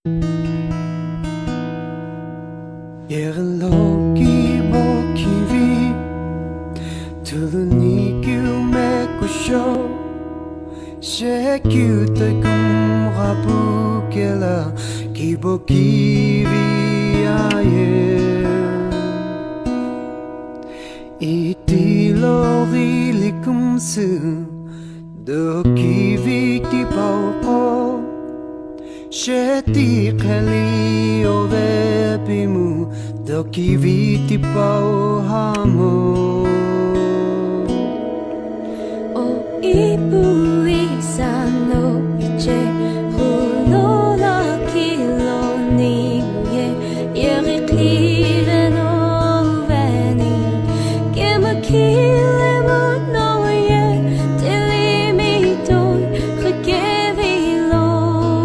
Yerloki bokivi tuluni me kusho shekyu tekum rabu kela kibokivi aye itilori likum su dokivi kipauko sheti khali ove pimu doki viti pau hamo o ipu isano iche hulo la kilo ninge yeri klive no veni kema kile mo no ye telimito rekevilo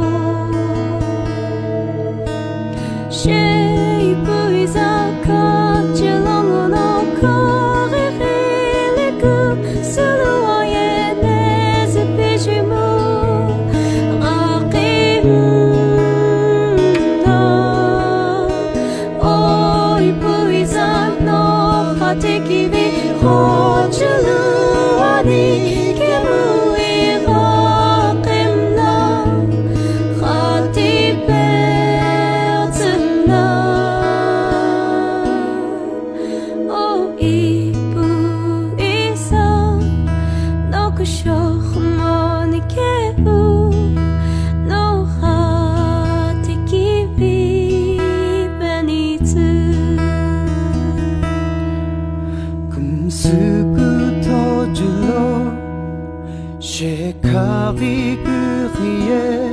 Shekari kurie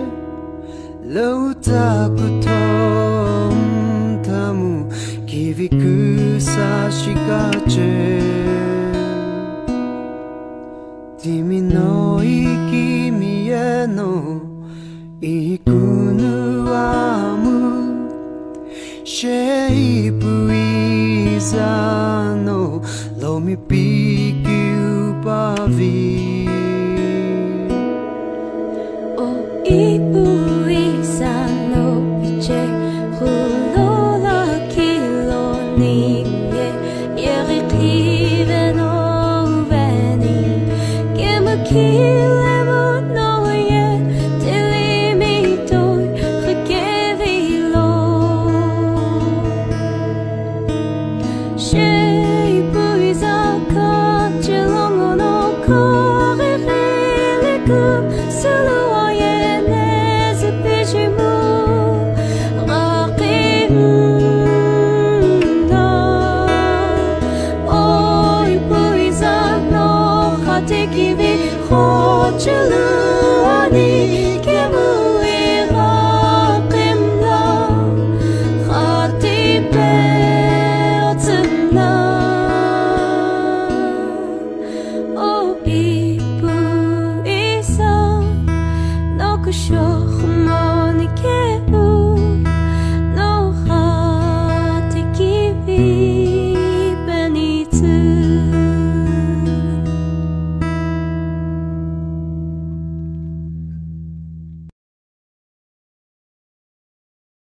Lautakutom tamu Kiviku sashikache Timi no iki mie no Ikunu amu Sheipu izano Lomi piku pavi Ipu isano iche hulo la kilo ninge yeri klive no veni kema kile mo no ye telimito rekevilo sheipu izaka chelongo no korere leku solo Give it, hold you.